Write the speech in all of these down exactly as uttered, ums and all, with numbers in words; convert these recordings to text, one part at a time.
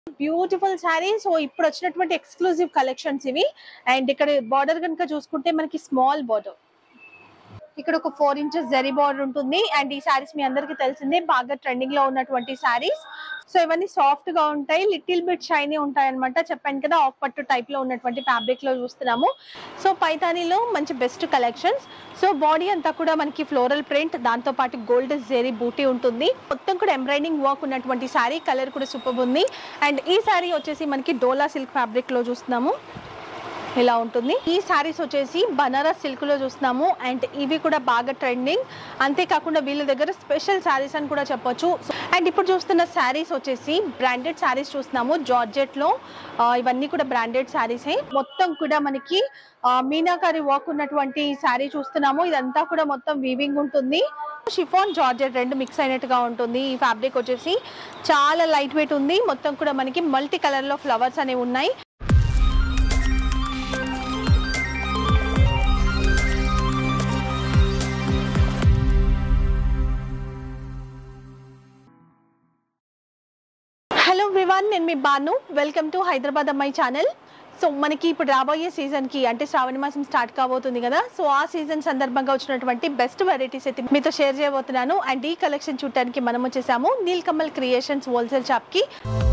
Beautiful sari. So ఇప్పుడు వచ్చినటువంటి exclusive collections ఇవి. అండ్ ఇక్కడ బార్డర్ కనుక చూసుకుంటే మనకి స్మాల్ బార్డర్, ఇక్కడ ఒక ఫోర్ ఇంచెస్ జరీ బార్డర్ ఉంటుంది. అండ్ ఈ శారీస్ మీ అందరికి తెలిసిందే, బాగా ట్రెండింగ్ లో ఉన్నటువంటి శారీస్. సో ఇవన్నీ సాఫ్ట్ గా ఉంటాయి, లిటిల్ బిట్ షైనీ ఉంటాయి అనమాట. చెప్పాను కదా, ఆఫ్ పట్టు టైప్ లో ఉన్నటువంటి ఫ్యాబ్రిక్ లో చూస్తున్నాము. సో పైతానీలో మంచి బెస్ట్ కలెక్షన్స్. సో బాడీ అంతా కూడా మనకి ఫ్లోరల్ ప్రింట్, దాంతో పాటు గోల్డ్ జెరీ బూటీ ఉంటుంది. మొత్తం కూడా ఎంబ్రాయిడింగ్ వర్క్ ఉన్నటువంటి శారీ. కలర్ కూడా సూపర్ ఉంది. అండ్ ఈ శారీ వచ్చేసి మనకి డోలా సిల్క్ ఫ్యాబ్రిక్ లో చూస్తున్నాము, ఇలా ఉంటుంది. ఈ శారీస్ వచ్చేసి బనారస్ సిల్క్ లో చూస్తున్నాము. అండ్ ఇవి కూడా బాగా ట్రెండింగ్. అంతేకాకుండా వీళ్ళ దగ్గర స్పెషల్ శారీస్ అని కూడా చెప్పొచ్చు. అండ్ ఇప్పుడు చూస్తున్న శారీస్ వచ్చేసి బ్రాండెడ్ శారీస్ చూస్తున్నాము, జార్జెట్ లో. ఇవన్నీ కూడా బ్రాండెడ్ శారీసే. మొత్తం కూడా మనకి మీనాకారి వర్క్ ఉన్నటువంటి శారీ చూస్తున్నాము. ఇదంతా కూడా మొత్తం వీవింగ్ ఉంటుంది. షిఫాన్ జార్జెట్ రెండు మిక్స్ అయినట్టుగా ఉంటుంది. ఈ ఫ్యాబ్రిక్ వచ్చేసి చాలా లైట్ వెయిట్ ఉంది. మొత్తం కూడా మనకి మల్టీ కలర్ లో ఫ్లవర్స్ అనేవి ఉన్నాయి. హలో ఎవ్రీవన్, నేను మీ బాను. వెల్కమ్ టు హైదరాబాద్ అమ్మాయి ఛానల్. సో మనకి ఇప్పుడు రాబోయే సీజన్కి అంటే శ్రావణ మాసం స్టార్ట్ కాబోతుంది కదా. సో ఆ సీజన్ సందర్భంగా వచ్చినటువంటి బెస్ట్ వెరైటీస్ అయితే మీతో షేర్ చేయబోతున్నాను. అండ్ ఈ కలెక్షన్ చూడటానికి మనం వచ్చేసాము నీల్కమల్ క్రియేషన్స్ హోల్సేల్ షాప్కి.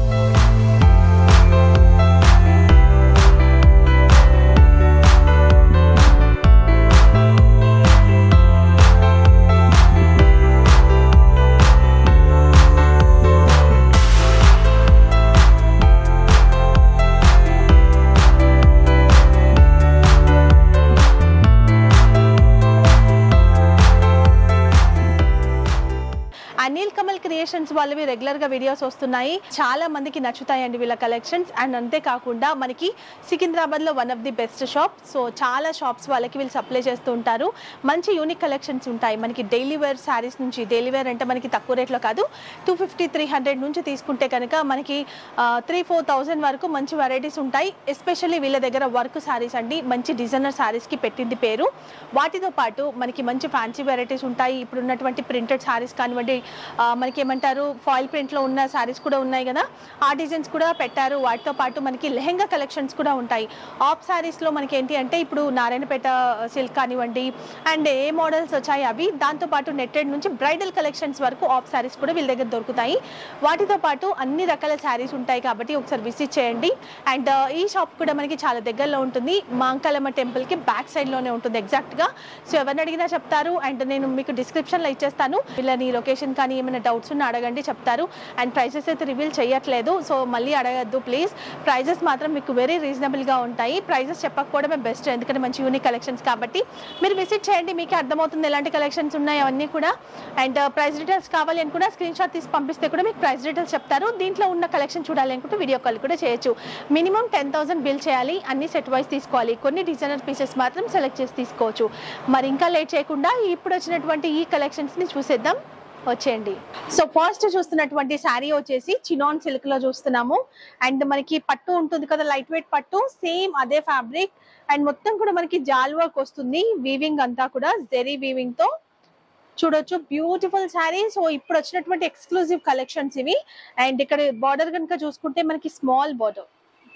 నీల్కమల్ క్రియేషన్స్ వాళ్ళవి రెగ్యులర్ గా వీడియోస్ వస్తున్నాయి, చాలా మందికి నచ్చుతాయండి వీళ్ళ కలెక్షన్స్. అండ్ అంతేకాకుండా మనకి సికింద్రాబాద్ లో one of the best shop. So చాలా షాప్స్ వాళ్ళకి వీళ్ళు సప్లై చేస్తూ ఉంటారు. మంచి యూనిక్ కలెక్షన్స్ ఉంటాయి మనకి. డైలీ వేర్ శారీస్ నుంచి, డైలీ వేర్ అంటే మనకి తక్కువ రేట్లో కాదు, టూ ఫిఫ్టీ త్రీ హండ్రెడ్ నుంచి తీసుకుంటే కనుక మనకి త్రీ ఫోర్ థౌజండ్ వరకు మంచి వెరైటీస్ ఉంటాయి. ఎస్పెషల్లీ వీళ్ళ దగ్గర వర్క్ శారీస్ అండి, మంచి డిజైనర్ శారీస్ కి పెట్టింది పేరు. వాటితో పాటు మనకి మంచి ఫ్యాన్సీ వెరైటీస్ ఉంటాయి. ఇప్పుడు ఉన్నటువంటి ప్రింటెడ్ శారీస్ కానివ్వండి, మనకి ఏమంటారు ఫాయిల్ ప్రింట్ లో ఉన్న శారీస్ కూడా ఉన్నాయి కదా, ఆ డిజైన్స్ కూడా పెట్టారు. వాటితో పాటు మనకి లెహెంగా కలెక్షన్స్ కూడా ఉంటాయి. ఆఫ్ శారీస్ లో మనకి ఏంటి అంటే ఇప్పుడు నారాయణపేట సిల్క్ కానివ్వండి, అండ్ ఏ మోడల్స్ వచ్చాయి అవి. దాంతో పాటు నెట్టెడ్ నుంచి బ్రైడల్ కలెక్షన్స్ వరకు ఆఫ్ శారీస్ కూడా వీళ్ళ దగ్గర దొరుకుతాయి. వాటితో పాటు అన్ని రకాల శారీస్ ఉంటాయి కాబట్టి ఒకసారి విజిట్ చేయండి. అండ్ ఈ షాప్ కూడా మనకి చాలా దగ్గరలో ఉంటుంది, మాంకాలమ్మ టెంపుల్ కి బ్యాక్ సైడ్ లోనే ఉంటుంది ఎగ్జాక్ట్ గా. సో ఎవరిని అడిగినా చెప్తారు. అండ్ నేను మీకు డిస్క్రిప్షన్ లో ఇచ్చేస్తాను. వీళ్ళని లొకేషన్ కానీ ఏమైనా డౌట్స్ ఉన్నా అడగండి, చెప్తారు. అండ్ ప్రైసెస్ అయితే రివీల్ చేయట్లేదు, సో మళ్ళీ అడగద్దు ప్లీజ్. ప్రైజెస్ మాత్రం మీకు వెరీ రీజనబుల్ గా ఉంటాయి. ప్రైజెస్ చెప్పకపోవడమే బెస్ట్, ఎందుకంటే మంచి యూనిక్ కలెక్షన్స్ కాబట్టి. మీరు విజిట్ చేయండి, మీకు అర్థమవుతుంది ఎలాంటి కలెక్షన్స్ ఉన్నాయి అవన్నీ కూడా. అండ్ ప్రైస్ డీటెయిల్స్ కావాలి అనుకున్నా స్క్రీన్ షాట్ తీసి పంపిస్తే కూడా మీకు ప్రైస్ డీటెయిల్స్ చెప్తారు. దీంట్లో ఉన్న కలెక్షన్ చూడాలి అనుకుంటే వీడియో కాల్ కూడా చేయొచ్చు. మినిమం టెన్ థౌసండ్ బిల్ చేయాలి, అన్ని సెట్ వైజ్ తీసుకోవాలి. కొన్ని డిజైనర్ పీసెస్ మాత్రం సెలెక్ట్ చేసి తీసుకోవచ్చు. మరి ఇంకా లేట్ చేయకుండా ఇప్పుడు వచ్చినటువంటి ఈ కలెక్షన్స్ ని చూసేద్దాం, వచ్చేయండి. సో ఫస్ట్ చూస్తున్నటువంటి శారీ వచ్చేసి చినాన్ సిల్క్ లో చూస్తున్నాము. అండ్ మనకి పట్టు ఉంటుంది కదా, లైట్ వెయిట్ పట్టు, సేమ్ అదే ఫ్యాబ్రిక్. అండ్ మొత్తం కూడా మనకి జాల్ వర్క్ వస్తుంది, వీవింగ్ అంతా కూడా జెరీ వీవింగ్ తో చూడొచ్చు. బ్యూటిఫుల్ శారీ. సో ఇప్పుడు వచ్చినటువంటి ఎక్స్క్లూజివ్ కలెక్షన్స్ ఇవి. అండ్ ఇక్కడ బార్డర్ కనుక చూసుకుంటే మనకి స్మాల్ బార్డర్,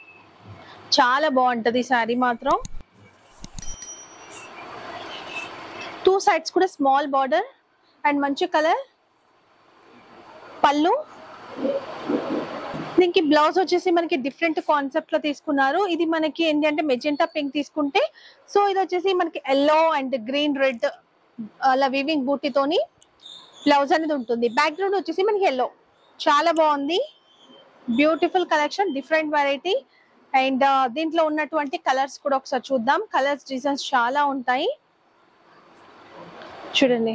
చాలా బాగుంటది శారీ మాత్రం. టూ సైడ్స్ కూడా స్మాల్ బార్డర్ అండ్ మంచి కలర్. పళ్ళు, దీనికి బ్లౌజ్ వచ్చేసి మనకి డిఫరెంట్ కాన్సెప్ట్ లో తీసుకున్నారు. ఇది మనకి ఏంటి అంటే మెజెంటా పింక్ తీసుకుంటే, సో ఇది వచ్చేసి మనకి ఎల్లో అండ్ గ్రీన్ రెడ్ అలా వీవింగ్ బూటీతోని బ్లౌజ్ అనేది ఉంటుంది. బ్యాక్గ్రౌండ్ వచ్చేసి మనకి ఎల్లో, చాలా బాగుంది. Beautiful collection, different variety. And దీంట్లో ఉన్నటువంటి కలర్స్ కూడా ఒకసారి చూద్దాం. కలర్స్ డిజైన్స్ చాలా ఉంటాయి చూడండి.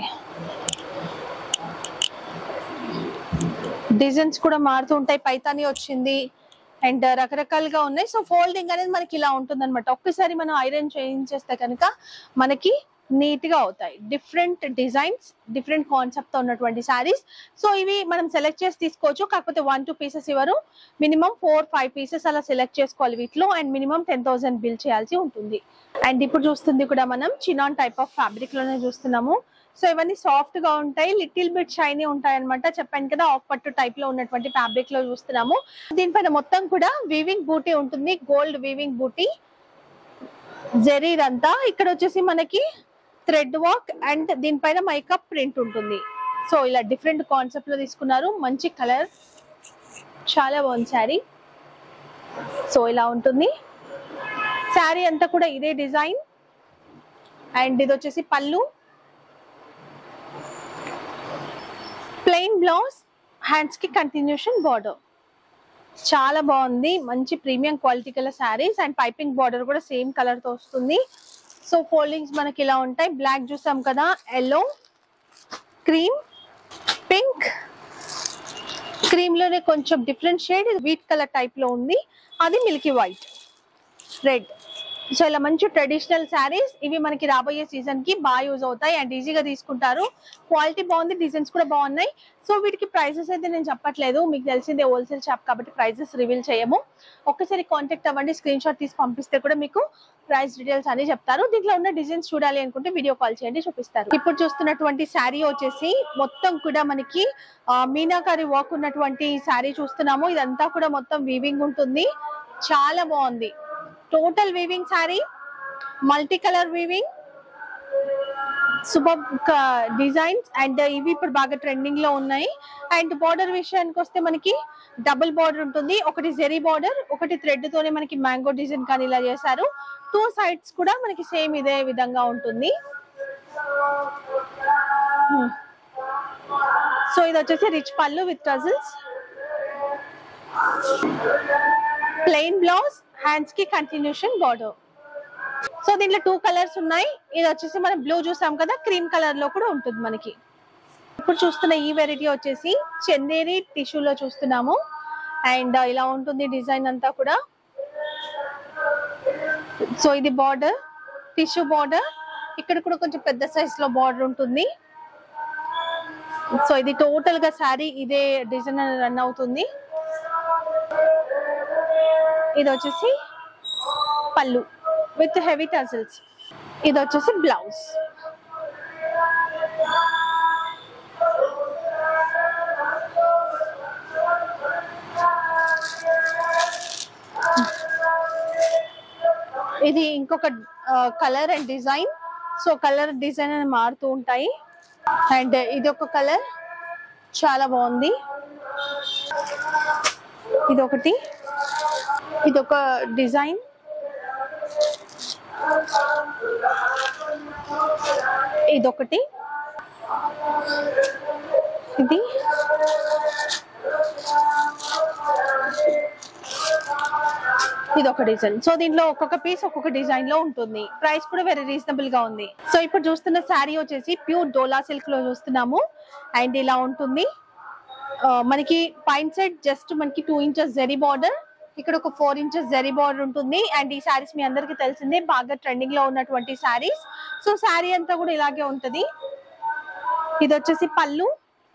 డిజైన్స్ కూడా మారుతూ ఉంటాయి. పైతాని వచ్చింది అండ్ రకరకాలుగా ఉన్నాయి. సో ఫోల్డింగ్ అనేది మనకి ఇలా ఉంటుంది అనమాట. ఒక్కసారి మనం ఐరన్ చేయించేస్తే కనుక మనకి నీట్ గా అవుతాయి. డిఫరెంట్ డిజైన్స్, డిఫరెంట్ కాన్సెప్ట్ తో ఉన్నటువంటి శారీస్. సో ఇవి మనం సెలెక్ట్ చేసి తీసుకోవచ్చు, కాకపోతే వన్ టూ పీసెస్ ఇవ్వరు, మినిమం ఫోర్ ఫైవ్ పీసెస్ అలా సెలెక్ట్ చేసుకోవాలి వీటిలో. And minimum ten thousand bill చేయాల్సి ఉంటుంది. అండ్ ఇప్పుడు చూస్తుంది కూడా మనం చినాన్ టైప్ ఆఫ్ ఫ్యాబ్రిక్ లోనే చూస్తున్నాము. సో ఇవన్నీ సాఫ్ట్ గా ఉంటాయి, లిటిల్ బిట్ షైనీ ఉంటాయి అనమాట. చెప్పాను కదా ఆఫ్ పట్టు టైప్ లో ఉన్నటువంటి ఫ్యాబ్రిక్ లో చూస్తున్నాము. దీనిపైన మొత్తం కూడా వీవింగ్ బూటీ ఉంటుంది, గోల్డ్ వీవింగ్ బూటీ జరీ ఇదంతా. ఇక్కడ వచ్చేసి మనకి థ్రెడ్ వర్క్ అండ్ దీనిపైన మైకప్ ప్రింట్ ఉంటుంది. సో ఇలా డిఫరెంట్ కాన్సెప్ట్ లో తీసుకున్నారు. మంచి కలర్, చాలా బాగుంది శారీ. సో ఇలా ఉంటుంది శారీ అంతా కూడా ఇదే డిజైన్. అండ్ ఇది వచ్చేసి పళ్ళు, ప్లెయిన్ బ్లౌజ్, హ్యాండ్స్ కి కంటిన్యూషన్ బార్డర్. చాలా బాగుంది, మంచి ప్రీమియం క్వాలిటీ గల శారీస్. అండ్ పైపింగ్ బార్డర్ కూడా సేమ్ కలర్ తో వస్తుంది. సో ఫోల్డింగ్స్ మనకి ఇలా ఉంటాయి. బ్లాక్ చూసాం కదా, ఎల్లో, క్రీమ్, పింక్, క్రీమ్ లోనే కొంచెం different shade wheat colour type లో ఉంది, అది మిల్కీ వైట్, రెడ్. సో ఇలా మంచి ట్రెడిషనల్ శారీస్ ఇవి మనకి రాబోయే సీజన్ కి బాగా యూజ్ అవుతాయి అండ్ ఈజీగా తీసుకుంటారు. క్వాలిటీ బాగుంది, డిజైన్స్ కూడా బాగున్నాయి. సో వీటికి ప్రైసెస్ అయితే నేను చెప్పట్లేదు, మీకు తెలిసిందే హోల్సేల్ షాప్ కాబట్టి ప్రైసెస్ రివీల్ చేయము. ఒక్కసారి కాంటాక్ట్ అవ్వండి, స్క్రీన్ షాట్ తీసి పంపిస్తే కూడా మీకు ప్రైస్ డీటెయిల్స్ అని చెప్తారు. దీంట్లో ఉన్న డిజైన్స్ చూడాలి అనుకుంటే వీడియో కాల్ చేయండి, చూపిస్తారు. ఇప్పుడు చూస్తున్నటువంటి శారీ వచ్చేసి మొత్తం కూడా మనకి మీనాకారి వర్క్ ఉన్నటువంటి శారీ చూస్తున్నాము. ఇదంతా కూడా మొత్తం వీవింగ్ ఉంటుంది, చాలా బాగుంది. Total weaving sari, multi colour weaving, super designs. And ఇవి ఇప్పుడు బాగా ట్రెండింగ్ లో ఉన్నాయి. అండ్ బార్డర్ విషయానికి వస్తే మనకి డబుల్ బార్డర్ ఉంటుంది, ఒకటి జెరీ బార్డర్, ఒకటి థ్రెడ్ తోనే మనకి మ్యాంగో డిజైన్ కానీ ఇలా చేశారు. టూ సైడ్స్ కూడా మనకి సేమ్ ఇదే విధంగా ఉంటుంది. సో ఇది వచ్చేసి రిచ్ పళ్ళు with tassels, plain blouse, hands కి కంటిన్యూషన్ బార్డర్. సో దీంట్లో టూ కలర్స్ ఉన్నాయి. ఇది వచ్చేసి మనం బ్లూ చూసాం కదా, క్రీమ్ కలర్ లో కూడా ఉంటుంది మనకి. ఇప్పుడు చూస్తున్న ఈ వెరైటీ వచ్చేసి చందేరి టిష్యూలో చూస్తున్నాము. అండ్ ఇలా ఉంటుంది డిజైన్ అంతా కూడా. సో ఇది బార్డర్, టిష్యూ బార్డర్, ఇక్కడ కూడా కొంచెం పెద్ద సైజ్ లో బార్డర్ ఉంటుంది. సో ఇది టోటల్ గా శారీ ఇదే డిజైన్ రన్ అవుతుంది. ఇది వచ్చేసి పళ్ళు విత్ హెవీ టజిల్స్. ఇది వచ్చేసి బ్లౌజ్. ఇది ఇంకొక colour and design. So colour design అని మారుతూ ఉంటాయి. అండ్ ఇది ఒక కలర్, చాలా బాగుంది. ఇది ఒకటి, ఇది ఒక డిజైన్. ఇదొకటి, ఇది ఇది ఒక డిజైన్. సో దీంట్లో ఒక్కొక్క పీస్ ఒక్కొక్క డిజైన్ లో ఉంటుంది. ప్రైస్ కూడా వెరీ రీజనబుల్ గా ఉంది. సో ఇప్పుడు చూస్తున్న శారీ వచ్చేసి ప్యూర్ డోలా సిల్క్ లో చూస్తున్నాము. అండ్ ఇలా ఉంటుంది మనకి పైన సైడ్ జస్ట్ మనకి టూ ఇంచెస్ జరీ బార్డర్, ఇక్కడ ఒక ఫోర్ ఇంచెస్ జరీ బార్డర్ ఉంటుంది. అండ్ ఈ శారీస్ మీ అందరికి తెలిసిందే, బాగా ట్రెండింగ్ లో ఉన్నటువంటి శారీస్. సో శారీ అంతా కూడా ఇలాగే ఉంటది. ఇది వచ్చేసి పళ్ళు,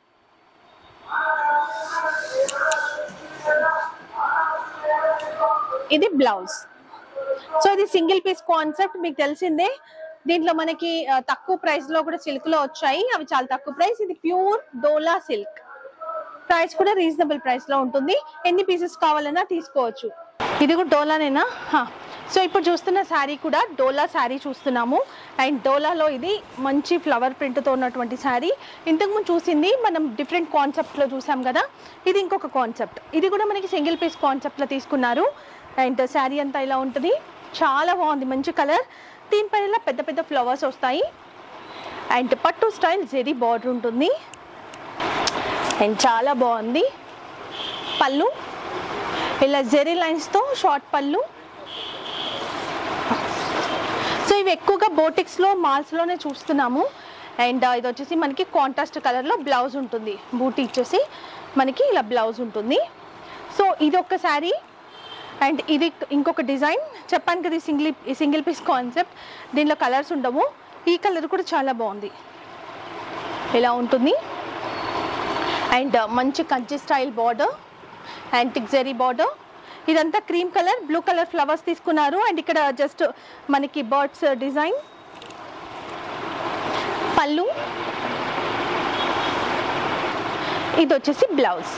ఇది బ్లౌజ్. సో ఇది సింగిల్ పీస్ కాన్సెప్ట్, మీకు తెలిసిందే. దీంట్లో మనకి తక్కువ ప్రైస్ లో కూడా సిల్క్ లో వచ్చాయి, అవి చాలా తక్కువ ప్రైస్. ఇది ప్యూర్ డోలా సిల్క్, ప్రైస్ కూడా రీజనబుల్ ప్రైస్ లో ఉంటుంది. ఎన్ని పీసెస్ కావాలన్నా తీసుకోవచ్చు. ఇది కూడా డోలానేనా? సో ఇప్పుడు చూస్తున్న శారీ కూడా డోలా శారీ చూస్తున్నాము. అండ్ డోలాలో ఇది మంచి ఫ్లవర్ ప్రింట్తో ఉన్నటువంటి శారీ. ఇంతకుముందు చూసింది మనం డిఫరెంట్ కాన్సెప్ట్లో చూసాం కదా, ఇది ఇంకొక కాన్సెప్ట్. ఇది కూడా మనకి సింగిల్ పీస్ కాన్సెప్ట్లో తీసుకున్నారు. అండ్ శారీ అంతా ఇలా ఉంటుంది, చాలా బాగుంది, మంచి కలర్. దీనిపైన పెద్ద పెద్ద ఫ్లవర్స్ వస్తాయి. అండ్ పట్టు స్టైల్ జెరీ బార్డర్ ఉంటుంది. అండ్ చాలా బాగుంది. పళ్ళు ఇలా జెరీ లైన్స్తో షార్ట్ పళ్ళు. సో ఇవి ఎక్కువగా బోటిక్స్లో మాల్స్లోనే చూస్తున్నాము. అండ్ ఇది వచ్చేసి మనకి కాంట్రాస్ట్ కలర్లో బ్లౌజ్ ఉంటుంది. బూటీ ఇచ్చేసి మనకి ఇలా బ్లౌజ్ ఉంటుంది. సో ఇది ఒక శారీ. అండ్ ఇది ఇంకొక డిజైన్. చెప్పాను కదా సింగిల్ సింగిల్ పీస్ కాన్సెప్ట్, దీనిలో కలర్స్ ఉండవు. ఈ కలర్ కూడా చాలా బాగుంది, ఇలా ఉంటుంది. అండ్ మంచి Kanchi style border, antique zari border. ఇదంతా cream colour, blue colour flowers తీసుకున్నారు. అండ్ ఇక్కడ జస్ట్ మనకి బర్డ్స్ డిజైన్. పళ్ళు ఇది వచ్చేసి blouse.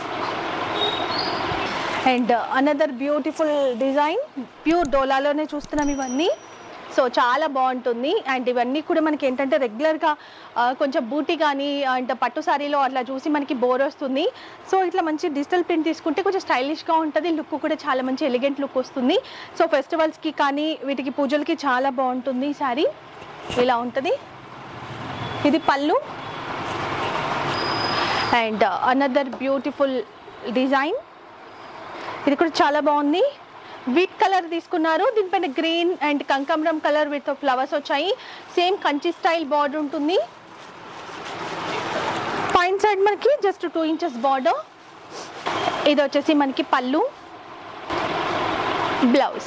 And another beautiful design, pure డోలాలోనే చూస్తున్నాం ఇవన్నీ. సో చాలా బాగుంటుంది. అండ్ ఇవన్నీ కూడా మనకి ఏంటంటే రెగ్యులర్గా కొంచెం బూటీ కానీ అంటే పట్టు సారీలో అట్లా చూసి మనకి బోర్ వస్తుంది. సో ఇట్లా మంచి డిజిటల్ ప్రింట్ తీసుకుంటే కొంచెం స్టైలిష్గా ఉంటుంది, లుక్ కూడా చాలా మంచి ఎలిగెంట్ లుక్ వస్తుంది. సో ఫెస్టివల్స్కి కానీ వీటికి పూజలకి చాలా బాగుంటుంది ఈ శారీ. ఇలా ఉంటుంది. ఇది పళ్ళు. అండ్ అనదర్ బ్యూటిఫుల్ డిజైన్, ఇది కూడా చాలా బాగుంది. వీట్ కలర్ తీసుకున్నారు, దీనిపైన గ్రీన్ అండ్ కంకమరం కలర్ విత్ ఫ్లవర్స్ వచ్చాయి. సేమ్ కంచి స్టైల్ బార్డర్ ఉంటుంది. పైన సైడ్ మనకి జస్ట్ టూ ఇంచెస్ బార్డర్. ఇది వచ్చేసి మనకి పళ్ళు, బ్లౌజ్.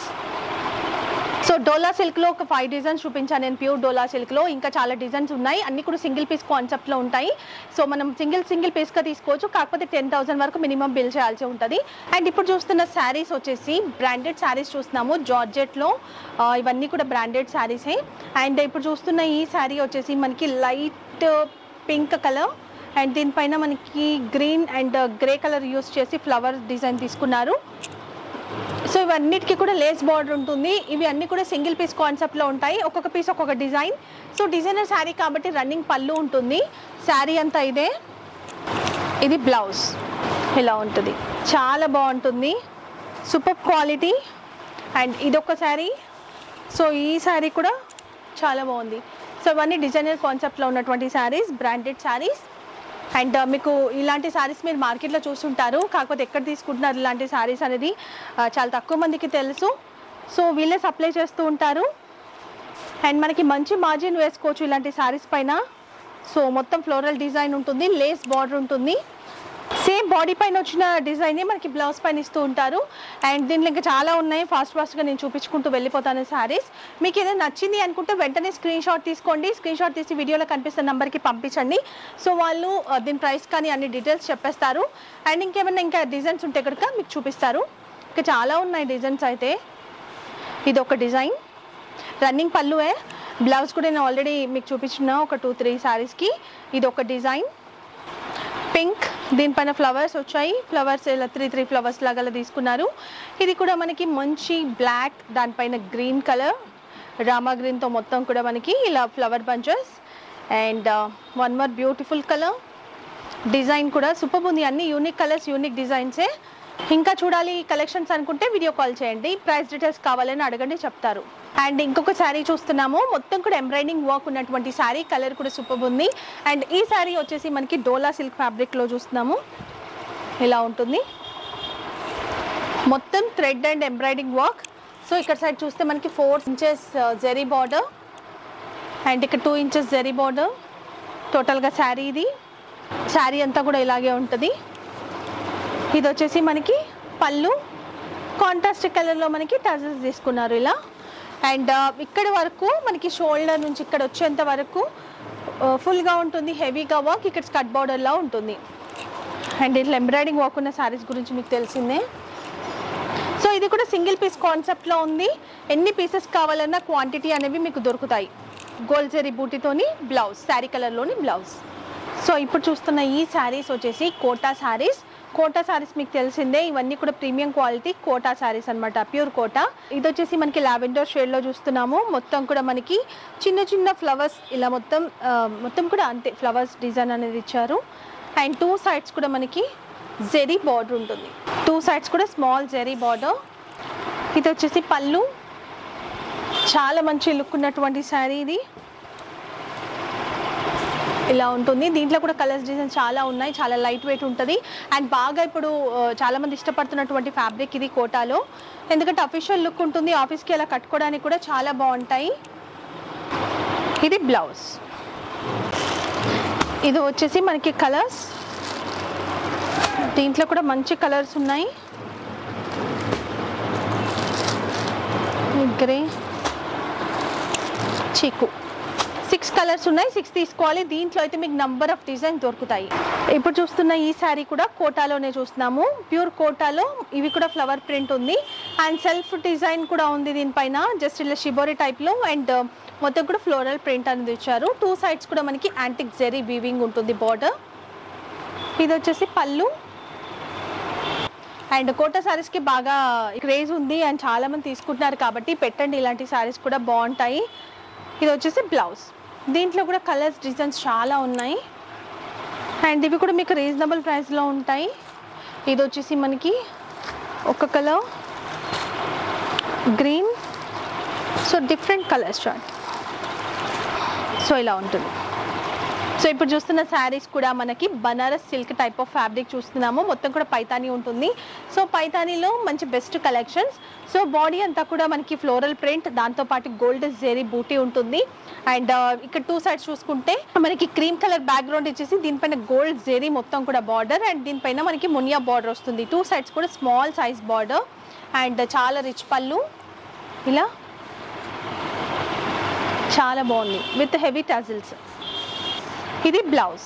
సో డోలా సిల్క్లో ఒక ఫైవ్ డిజైన్స్ చూపించాను నేను, ప్యూర్ డోలా సిల్క్లో. ఇంకా చాలా డిజైన్స్ ఉన్నాయి, అన్నీ కూడా సింగిల్ పీస్ కాన్సెప్ట్లో ఉంటాయి. సో మనం సింగిల్ సింగిల్ పీస్గా తీసుకోవచ్చు, కాకపోతే టెన్ థౌసండ్ వరకు మినిమం బిల్ చేయాల్సి ఉంటుంది. అండ్ ఇప్పుడు చూస్తున్న శారీస్ వచ్చేసి బ్రాండెడ్ శారీస్ చూస్తున్నాము, జార్జెట్లో. ఇవన్నీ కూడా బ్రాండెడ్ శారీసే. అండ్ ఇప్పుడు చూస్తున్న ఈ శారీ వచ్చేసి మనకి లైట్ పింక్ కలర్ అండ్ దీనిపైన మనకి green and grey colour use చేసి ఫ్లవర్ డిజైన్ తీసుకున్నారు. సో ఇవన్నిటికీ కూడా లేస్ బార్డర్ ఉంటుంది. ఇవి అన్నీ కూడా సింగిల్ పీస్ కాన్సెప్ట్లో ఉంటాయి, ఒక్కొక్క పీస్ ఒక్కొక్క డిజైన్. సో డిజైనర్ శారీ కాబట్టి రన్నింగ్ పళ్ళు ఉంటుంది. శారీ అంతా ఇదే. ఇది బ్లౌజ్. ఇలా ఉంటుంది, చాలా బాగుంటుంది, సూపర్ క్వాలిటీ. అండ్ ఇదొక శారీ. సో ఈ శారీ కూడా చాలా బాగుంది. సో ఇవన్నీ డిజైనర్ కాన్సెప్ట్లో ఉన్నటువంటి శారీస్, బ్రాండెడ్ శారీస్. అండ్ మీకు ఇలాంటి శారీస్ మీరు మార్కెట్లో చూస్తుంటారు, కాకపోతే ఎక్కడ తీసుకుంటున్నారు ఇలాంటి శారీస్ అనేది చాలా తక్కువ మందికి తెలుసు. సో వీళ్ళే సప్లై చేస్తూ ఉంటారు. అండ్ మనకి మంచి మార్జిన్ వేసుకోవచ్చు ఇలాంటి శారీస్ పైన. సో మొత్తం ఫ్లోరల్ డిజైన్ ఉంటుంది, లేస్ బార్డర్ ఉంటుంది. సేమ్ బాడీ పైన వచ్చిన డిజైనే మనకి బ్లౌజ్ పైన ఇస్తూ ఉంటారు. అండ్ దీంట్లో ఇంకా చాలా ఉన్నాయి, ఫాస్ట్ ఫాస్ట్గా నేను చూపించుకుంటూ వెళ్ళిపోతాను శారీస్. మీకు ఏదైనా నచ్చింది అనుకుంటే వెంటనే స్క్రీన్ షాట్ తీసుకోండి, స్క్రీన్ షాట్ తీసి వీడియోలో కనిపిస్తున్న నెంబర్కి పంపించండి. సో వాళ్ళు దీని ప్రైస్ కానీ అన్ని డీటెయిల్స్ చెప్పేస్తారు. అండ్ ఇంకేమైనా ఇంకా డిజైన్స్ ఉంటే కనుక మీకు చూపిస్తారు. ఇంకా చాలా ఉన్నాయి డిజైన్స్ అయితే. ఇది ఒక డిజైన్, రన్నింగ్ పళ్ళువే. బ్లౌజ్ కూడా నేను ఆల్రెడీ మీకు చూపించిన ఒక టూ త్రీ శారీస్కి. ఇది ఒక డిజైన్ పింక్, దీనిపైన ఫ్లవర్స్ వచ్చాయి, ఫ్లవర్స్ ఇలా త్రీ త్రీ ఫ్లవర్స్ లాగా తీసుకున్నారు. ఇది కూడా మనకి మంచి బ్లాక్, దానిపైన గ్రీన్ కలర్, రామా గ్రీన్తో మొత్తం కూడా మనకి ఇలా flower bunches. And one more beautiful colour design కూడా సూపర్ ఉంది. అన్ని యూనిక్ కలర్స్, యూనిక్ డిజైన్సే. ఇంకా చూడాలి కలెక్షన్స్ అనుకుంటే వీడియో కాల్ చేయండి, ప్రైస్ డీటెయిల్స్ కావాలని అడగండి, చెప్తారు. అండ్ ఇంకొక శారీ చూస్తున్నాము, మొత్తం కూడా ఎంబ్రాయిడింగ్ వర్క్ ఉన్నటువంటి శారీ, కలర్ కూడా సూపర్ ఉంది. అండ్ ఈ శారీ వచ్చేసి మనకి డోలా సిల్క్ ఫ్యాబ్రిక్లో చూస్తున్నాము. ఇలా ఉంటుంది, మొత్తం thread and embroidering work. So ఇక్కడ సైడ్ చూస్తే మనకి four inches zari border and ఇక్కడ టూ ఇంచెస్ జెరీ బార్డర్. టోటల్గా శారీ ఇది, శారీ అంతా కూడా ఇలాగే ఉంటుంది. ఇది వచ్చేసి మనకి పళ్ళు, కాంట్రాస్ట్ కలర్లో మనకి టజల్స్ తీసుకున్నారు ఇలా. అండ్ ఇక్కడ వరకు మనకి షోల్డర్ నుంచి ఇక్కడ వచ్చేంత వరకు ఫుల్గా ఉంటుంది, హెవీగా వర్క్. ఇక్కడ స్కర్ట్ బార్డర్లా ఉంటుంది. అండ్ ఇట్లా ఎంబ్రాయిడింగ్ వర్క్ ఉన్న శారీస్ గురించి మీకు తెలిసిందే. సో ఇది కూడా సింగిల్ పీస్ కాన్సెప్ట్లో ఉంది. ఎన్ని పీసెస్ కావాలన్నా క్వాంటిటీ అనేవి మీకు దొరుకుతాయి. గోల్డ్ జరీ బూటీతోని బ్లౌజ్, శారీ కలర్లోని బ్లౌజ్. సో ఇప్పుడు చూస్తున్న ఈ శారీస్ వచ్చేసి కోటా శారీస్. కోటా శారీస్ మీకు తెలిసిందే, ఇవన్నీ కూడా ప్రీమియం క్వాలిటీ కోటా శారీస్ అనమాట, ప్యూర్ కోటా. ఇది వచ్చేసి మనకి లావెండర్ షేడ్లో చూస్తున్నాము. మొత్తం కూడా మనకి చిన్న చిన్న ఫ్లవర్స్ ఇలా మొత్తం మొత్తం కూడా అంతే ఫ్లవర్స్ డిజైన్ అనేది ఇచ్చారు. అండ్ టూ సైడ్స్ కూడా మనకి జెరీ బార్డర్ ఉంటుంది, టూ సైడ్స్ కూడా స్మాల్ జెరీ బార్డర్. ఇది వచ్చేసి పళ్ళు, చాలా మంచి లుక్ ఉన్నటువంటి శారీ ఇది. ఇలా ఉంటుంది, దీంట్లో కూడా కలర్స్ డిజైన్ చాలా ఉన్నాయి, చాలా లైట్ వెయిట్ ఉంటుంది. అండ్ బాగా ఇప్పుడు చాలామంది ఇష్టపడుతున్నటువంటి ఫ్యాబ్రిక్ ఇది కోటాలో, ఎందుకంటే అఫీషియల్ లుక్ ఉంటుంది, ఆఫీస్కి అలా కట్టుకోవడానికి కూడా చాలా బాగుంటాయి. ఇది బ్లౌజ్. ఇది వచ్చేసి మనకి కలర్స్, దీంట్లో కూడా మంచి కలర్స్ ఉన్నాయి. గ్రే, చీకు, సిక్స్ కలర్స్ ఉన్నాయి, సిక్స్ తీసుకోవాలి. దీంట్లో అయితే మీకు నంబర్ ఆఫ్ డిజైన్ దొరుకుతాయి. ఇప్పుడు చూస్తున్న ఈ శారీ కూడా కోటాలోనే చూస్తున్నాము, ప్యూర్ కోటాలో. ఇవి కూడా ఫ్లవర్ ప్రింట్ ఉంది అండ్ సెల్ఫ్ డిజైన్ కూడా ఉంది దీనిపైన, జస్ట్ ఇలా షిబోరి టైప్లో. అండ్ మొత్తం కూడా ఫ్లోరల్ ప్రింట్ అనేది ఇచ్చారు. టూ సైడ్స్ కూడా మనకి యాంటిక్ జెరీ వీవింగ్ ఉంటుంది బార్డర్. ఇది వచ్చేసి పళ్ళు. అండ్ కోటా శారీస్కి బాగా క్రేజ్ ఉంది అండ్ చాలామంది తీసుకుంటున్నారు కాబట్టి పెట్టండి, ఇలాంటి శారీస్ కూడా బాగుంటాయి. ఇది వచ్చేసి బ్లౌజ్. దీంట్లో కూడా కలర్స్ డిజైన్స్ చాలా ఉన్నాయి అండ్ ఇవి కూడా మీకు రీజనబుల్ ప్రైస్లో ఉంటాయి. ఇది వచ్చేసి మనకి ఒక colour green, so different colours చూడండి. సో ఇలా ఉంటుంది. సో ఇప్పుడు చూస్తున్న శారీస్ కూడా మనకి Banaras silk type of fabric చూస్తున్నాము. మొత్తం కూడా పైతానీ ఉంటుంది. సో పైతానీలో మంచి బెస్ట్ కలెక్షన్స్. సో బాడీ అంతా కూడా మనకి ఫ్లోరల్ ప్రింట్, దాంతోపాటు గోల్డ్ జెరీ బూటీ ఉంటుంది. అండ్ ఇక్కడ టూ సైడ్స్ చూసుకుంటే మనకి క్రీమ్ కలర్ బ్యాక్గ్రౌండ్ ఇచ్చేసి దీనిపైన గోల్డ్ జెరీ మొత్తం కూడా బార్డర్ అండ్ దీనిపైన మనకి మునియా బార్డర్ వస్తుంది. టూ సైడ్స్ కూడా స్మాల్ సైజ్ బార్డర్ అండ్ చాలా రిచ్ పళ్ళు. ఇలా చాలా బాగుంది విత్ హెవీ టజిల్స్. ఇది బ్లౌజ్.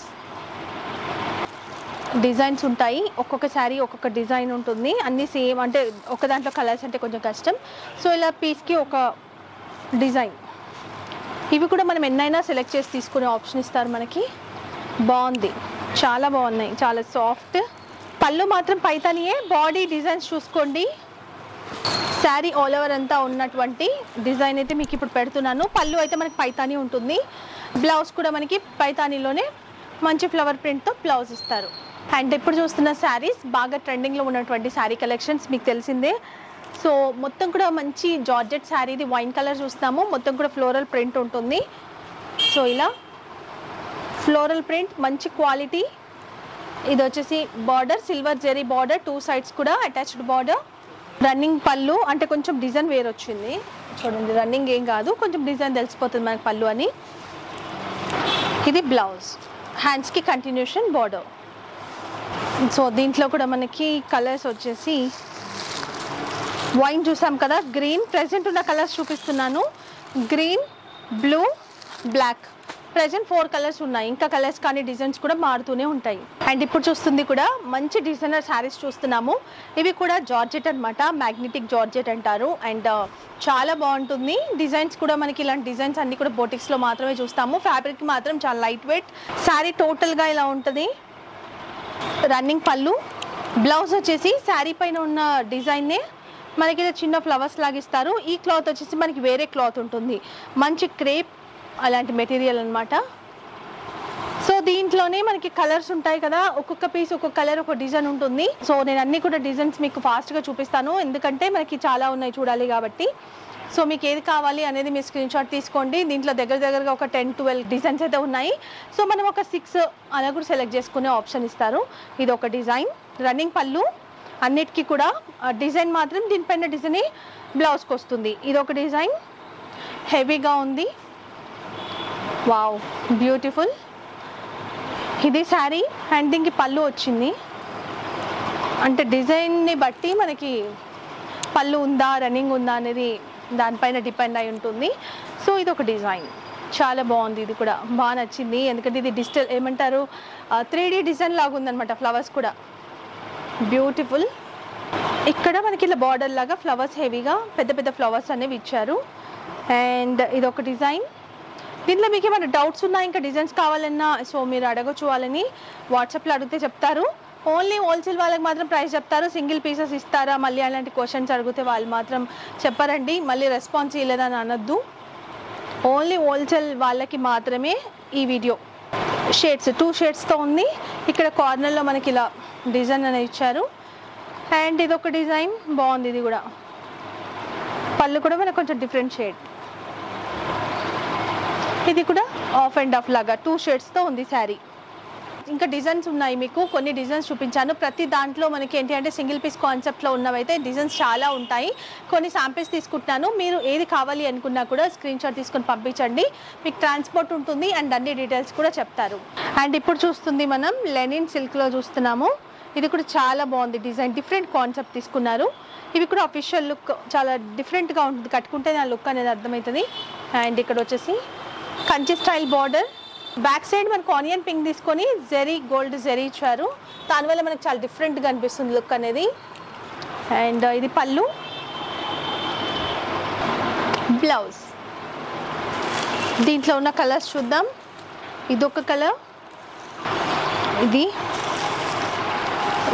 డిజైన్స్ ఉంటాయి, ఒక్కొక్క శారీ ఒక్కొక్క డిజైన్ ఉంటుంది, అన్నీ సేమ్ అంటే ఒక దాంట్లో కలర్స్ అంటే కొంచెం కష్టం. సో ఇలా పీస్కి ఒక డిజైన్. ఇవి కూడా మనం ఎన్నైనా సెలెక్ట్ చేసి తీసుకునే ఆప్షన్ ఇస్తారు మనకి. బాగుంది, చాలా బాగున్నాయి, చాలా సాఫ్ట్. పళ్ళు మాత్రం పైతానియే. బాడీ డిజైన్స్ చూసుకోండి. శారీ ఆల్ ఓవర్ అంతా ఉన్నటువంటి డిజైన్ అయితే మీకు ఇప్పుడు పెడుతున్నాను. పళ్ళు అయితే మనకి పైతానీ ఉంటుంది. బ్లౌజ్ కూడా మనకి పైతానీలోనే మంచి ఫ్లవర్ ప్రింట్తో బ్లౌజ్ ఇస్తారు. అండ్ ఇప్పుడు చూస్తున్న శారీస్ బాగా ట్రెండింగ్లో ఉన్నటువంటి శారీ కలెక్షన్స్ మీకు తెలిసిందే. సో మొత్తం కూడా మంచి జార్జెట్ శారీ. ఇది వైన్ కలర్ చూస్తున్నాము. మొత్తం కూడా ఫ్లోరల్ ప్రింట్ ఉంటుంది. సో ఇలా ఫ్లోరల్ ప్రింట్, మంచి క్వాలిటీ. ఇది వచ్చేసి border silver zari border, two sides కూడా అటాచ్డ్ బార్డర్. రన్నింగ్ పళ్ళు అంటే కొంచెం డిజైన్ వేరు వచ్చింది చూడండి. రన్నింగ్ ఏం కాదు, కొంచెం డిజైన్ తెలిసిపోతుంది మనకి పళ్ళు అని. ఇది బ్లౌజ్. హ్యాండ్స్కి కంటిన్యూషన్ బార్డర్. సో దీంట్లో కూడా మనకి కలర్స్ వచ్చేసి వైన్ చూసాం కదా, గ్రీన్. ప్రెజెంట్ ఉన్న కలర్స్ చూపిస్తున్నాను. Green, blue, black. Present four colours ఉన్నాయి. ఇంకా కలర్స్ కానీ డిజైన్స్ కూడా మారుతూనే ఉంటాయి. అండ్ ఇప్పుడు చూస్తుంది కూడా మంచి డిజైనర్ శారీస్ చూస్తున్నాము. ఇవి కూడా జార్జెట్ అనమాట, మ్యాగ్నెటిక్ జార్జెట్ అంటారు. అండ్ చాలా బాగుంటుంది. డిజైన్స్ కూడా మనకి ఇలాంటి డిజైన్స్ అన్ని కూడా బోటిక్స్లో మాత్రమే చూస్తాము. ఫ్యాబ్రిక్ మాత్రం చాలా లైట్ వెయిట్. శారీ టోటల్గా ఇలా ఉంటుంది. రన్నింగ్ పళ్ళు. బ్లౌజ్ వచ్చేసి శారీ పైన ఉన్న డిజైన్నే మనకి చిన్న ఫ్లవర్స్ లాగిస్తారు. ఈ క్లాత్ వచ్చేసి మనకి వేరే క్లాత్ ఉంటుంది, మంచి క్రేప్ అలాంటి మెటీరియల్ అనమాట. సో దీంట్లోనే మనకి కలర్స్ ఉంటాయి కదా, ఒక్కొక్క పీస్ ఒక్కొక్క కలర్ ఒక డిజైన్ ఉంటుంది. సో నేను అన్ని కూడా డిజైన్స్ మీకు ఫాస్ట్గా చూపిస్తాను, ఎందుకంటే మనకి చాలా ఉన్నాయి చూడాలి కాబట్టి. సో మీకు ఏది కావాలి అనేది మీ స్క్రీన్ షాట్ తీసుకోండి. దీంట్లో దగ్గర దగ్గరగా ఒక టెన్ ట్వెల్వ్ డిజైన్స్ అయితే ఉన్నాయి. సో మనం ఒక సిక్స్ అలా కూడా సెలెక్ట్ చేసుకునే ఆప్షన్ ఇస్తారు. ఇది ఒక డిజైన్. రన్నింగ్ పళ్ళు. అన్నిటికీ కూడా డిజైన్ మాత్రం దీనిపైన డిజైన్ బ్లౌజ్కి వస్తుంది. ఇది ఒక డిజైన్, హెవీగా ఉంది. Wow, beautiful. ఇది శారీ అండ్ దీనికి పళ్ళు వచ్చింది. అంటే డిజైన్ని బట్టి మనకి పళ్ళు ఉందా రన్నింగ్ ఉందా అనేది దానిపైన డిపెండ్ అయి ఉంటుంది. సో ఇది ఒక డిజైన్, చాలా బాగుంది. ఇది కూడా బాగా నచ్చింది, ఎందుకంటే ఇది డిజిటల్ ఏమంటారు త్రీ డీ డిజైన్ లాగా ఉందన్నమాట. ఫ్లవర్స్ కూడా బ్యూటిఫుల్. ఇక్కడ మనకి ఇలా బార్డర్ లాగా ఫ్లవర్స్ హెవీగా పెద్ద పెద్ద ఫ్లవర్స్ అనేవి ఇచ్చారు. అండ్ ఇది ఒక డిజైన్. దీంట్లో మీకు ఏమైనా డౌట్స్ ఉన్నా, ఇంకా డిజైన్స్ కావాలన్నా సో మీరు అడగచ్చు. వాళ్ళని వాట్సాప్లో అడిగితే చెప్తారు. ఓన్లీ హోల్సేల్ వాళ్ళకి మాత్రం ప్రైస్ చెప్తారు. సింగిల్ పీసెస్ ఇస్తారా మళ్ళీ అలాంటి క్వశ్చన్స్ అడిగితే వాళ్ళు మాత్రం చెప్పారండి, మళ్ళీ రెస్పాన్స్ ఇవ్వలేదని అనొద్దు. ఓన్లీ హోల్సేల్ వాళ్ళకి మాత్రమే ఈ వీడియో. షేడ్స్ టూ షేడ్స్తో ఉంది. ఇక్కడ కార్నర్లో మనకి ఇలా డిజైన్ అనేది ఇచ్చారు. అండ్ ఇది ఒక డిజైన్ బాగుంది. ఇది కూడా పళ్ళు కూడా మనకు కొంచెం డిఫరెంట్ షేడ్. ఇది కూడా ఆఫ్ అండ్ ఆఫ్ లాగా టూ షేడ్స్తో ఉంది శారీ. ఇంకా డిజైన్స్ ఉన్నాయి, మీకు కొన్ని డిజైన్స్ చూపించాను. ప్రతి దాంట్లో మనకి ఏంటి అంటే సింగిల్ పీస్ కాన్సెప్ట్లో ఉన్నవైతే డిజైన్స్ చాలా ఉంటాయి. కొన్ని శాంపిల్స్ తీసుకుంటున్నాను. మీరు ఏది కావాలి అనుకున్నా కూడా స్క్రీన్ షాట్ తీసుకొని పంపించండి. మీకు ట్రాన్స్పోర్ట్ ఉంటుంది అండ్ అన్ని డీటెయిల్స్ కూడా చెప్తారు. అండ్ ఇప్పుడు చూస్తుంది మనం లెనిన్ సిల్క్లో చూస్తున్నాము. ఇది కూడా చాలా బాగుంది డిజైన్, డిఫరెంట్ కాన్సెప్ట్ తీసుకున్నారు. ఇవి కూడా అఫీషియల్ లుక్ చాలా డిఫరెంట్గా ఉంటుంది, కట్టుకుంటే నా లుక్ అనేది అర్థమవుతుంది. అండ్ ఇక్కడ వచ్చేసి Kanchi style border. Back side మనకు ఆనియన్ పింక్ తీసుకొని జెరీ గోల్డ్ జెరీ ఇచ్చారు. దానివల్ల మనకు చాలా డిఫరెంట్గా అనిపిస్తుంది లుక్ అనేది. అండ్ ఇది పళ్ళు, బ్లౌజ్. దీంట్లో ఉన్న కలర్స్ చూద్దాం. ఇది ఒక కలర్, ఇది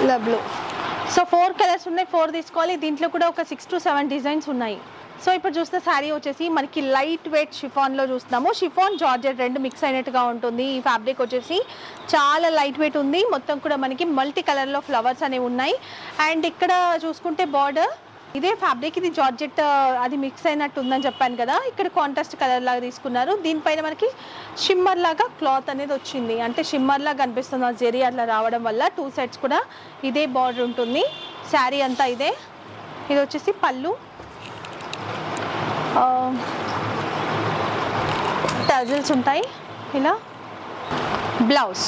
ఇలా బ్లూ. సో ఫోర్ కలర్స్ ఉన్నాయి, ఫోర్ తీసుకోవాలి. దీంట్లో కూడా ఒక సిక్స్ టు సెవెన్ డిజైన్స్ ఉన్నాయి. సో ఇప్పుడు చూస్తే శారీ వచ్చేసి మనకి లైట్ వెయిట్ షిఫాన్లో చూస్తున్నాము. షిఫాన్ జార్జెట్ రెండు మిక్స్ అయినట్టుగా ఉంటుంది. ఈ ఫ్యాబ్రిక్ వచ్చేసి చాలా లైట్ వెయిట్ ఉంది. మొత్తం కూడా మనకి మల్టీ కలర్లో ఫ్లవర్స్ అనేవి ఉన్నాయి. అండ్ ఇక్కడ చూసుకుంటే బార్డర్ ఇదే ఫ్యాబ్రిక్, ఇది జార్జెట్ అది మిక్స్ అయినట్టు ఉందని చెప్పాను కదా. ఇక్కడ కాంట్రాస్ట్ కలర్ లాగా తీసుకున్నారు. దీనిపైన మనకి షిమ్మర్ లాగా క్లాత్ అనేది వచ్చింది, అంటే షిమ్మర్ లాగా కనిపిస్తుంది ఆ జెరీ అట్లా రావడం వల్ల. టూ సైడ్స్ కూడా ఇదే బార్డర్ ఉంటుంది. శారీ అంతా ఇదే. ఇది వచ్చేసి పళ్ళు, టజల్స్ ఉంటాయి ఇలా. బ్లౌజ్.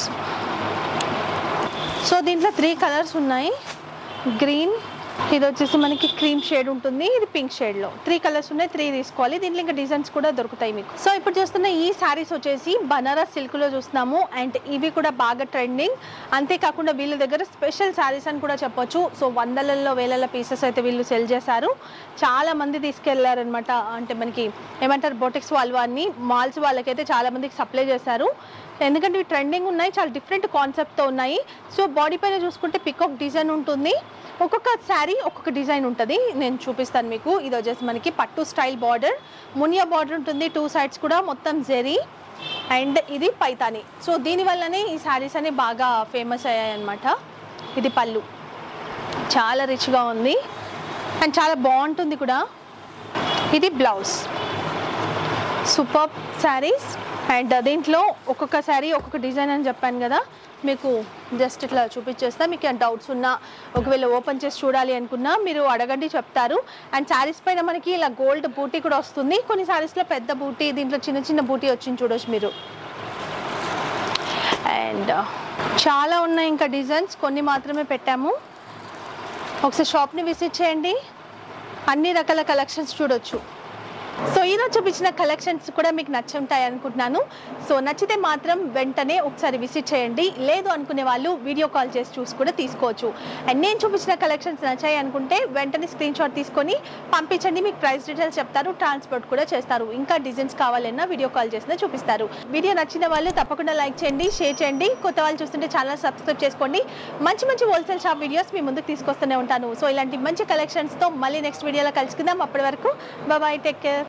సో దీంట్లో త్రీ కలర్స్ ఉన్నాయి. గ్రీన్, ఇది వచ్చేసి మనకి క్రీమ్ షేడ్ ఉంటుంది, ఇది పింక్ షేడ్లో. త్రీ కలర్స్ ఉన్నాయి, త్రీ తీసుకోవాలి. దీంట్లో ఇంకా డిజైన్స్ కూడా దొరుకుతాయి మీకు. సో ఇప్పుడు చూస్తున్న ఈ శారీస్ వచ్చేసి బనారస్ సిల్క్లో చూస్తున్నాము. అండ్ ఇవి కూడా బాగా ట్రెండింగ్. అంతేకాకుండా వీళ్ళ దగ్గర స్పెషల్ శారీస్ అని కూడా చెప్పొచ్చు. సో వందలలో వేలల పీసెస్ అయితే వీళ్ళు సెల్ చేశారు. చాలా మంది తీసుకెళ్లారనమాట. అంటే మనకి ఏమంటారు బొటిక్స్ వాళ్ళు అని, మాల్స్ వాళ్ళకైతే చాలా మందికి సప్లై చేశారు. ఎందుకంటే ఇవి ట్రెండింగ్ ఉన్నాయి, చాలా డిఫరెంట్ కాన్సెప్ట్తో ఉన్నాయి. సో బాడీ పైన చూసుకుంటే పికాక్ డిజైన్ ఉంటుంది. ఒక్కొక్క శారీ ఒక్కొక్క డిజైన్ ఉంటుంది, నేను చూపిస్తాను మీకు. ఇది వచ్చేసి మనకి పట్టు స్టైల్ బార్డర్, మునియా బార్డర్ ఉంటుంది టూ సైడ్స్ కూడా, మొత్తం జెరీ. అండ్ ఇది పైతాని. సో దీనివల్లనే ఈ శారీస్ అనేవి బాగా ఫేమస్ అయ్యాయి అన్నమాట. ఇది పళ్ళు, చాలా రిచ్గా ఉంది అండ్ చాలా బాగుంటుంది కూడా. ఇది బ్లౌజ్. సూపర్ శారీస్. అండ్ దీంట్లో ఒక్కొక్క శారీ ఒక్కొక్క డిజైన్ అని చెప్పాను కదా, మీకు జస్ట్ ఇట్లా చూపించేస్తా. మీకు డౌట్స్ ఉన్నా, ఒకవేళ ఓపెన్ చేసి చూడాలి అనుకున్నా మీరు అడగండి, చెప్తారు. అండ్ శారీస్ పైన మనకి ఇలా గోల్డ్ బూటీ కూడా వస్తుంది. కొన్ని శారీస్లో పెద్ద బూటీ, దీంట్లో చిన్న చిన్న బూటీ వచ్చింది చూడొచ్చు మీరు. అండ్ చాలా ఉన్నాయి ఇంకా డిజైన్స్, కొన్ని మాత్రమే పెట్టాము. ఒకసారి షాప్ని విజిట్ చేయండి, అన్ని రకాల కలెక్షన్స్ చూడొచ్చు. సో ఈరోజు చూపించిన కలెక్షన్స్ కూడా మీకు నచ్చుంటాయి అనుకుంటున్నాను. సో నచ్చితే మాత్రం వెంటనే ఒకసారి విజిట్ చేయండి. లేదు అనుకునే వాళ్ళు వీడియో కాల్ చేసి చూసి కూడా తీసుకోవచ్చు. అండ్ నేను చూపించిన కలెక్షన్స్ నచ్చాయి అనుకుంటే వెంటనే స్క్రీన్ షాట్ తీసుకొని పంపించండి. మీకు ప్రైస్ డీటెయిల్స్ చెప్తారు, ట్రాన్స్పోర్ట్ కూడా చేస్తారు. ఇంకా డిజైన్స్ కావాలన్నా వీడియో కాల్ చేసినా చూపిస్తారు. వీడియో నచ్చిన వాళ్ళు తప్పకుండా లైక్ చేయండి, షేర్ చేయండి. కొత్త వాళ్ళు చూస్తుంటే ఛానల్ సబ్స్క్రైబ్ చేసుకోండి. మంచి మంచి హోల్సేల్ షాప్ వీడియోస్ మీ ముందుకు తీసుకొస్తూనే ఉంటాను. సో ఇలాంటి మంచి కలెక్షన్స్తో మళ్ళీ నెక్స్ట్ వీడియోలో కలుసుకుందాం. అప్పటి వరకు బాయ్, టేక్ కేర్.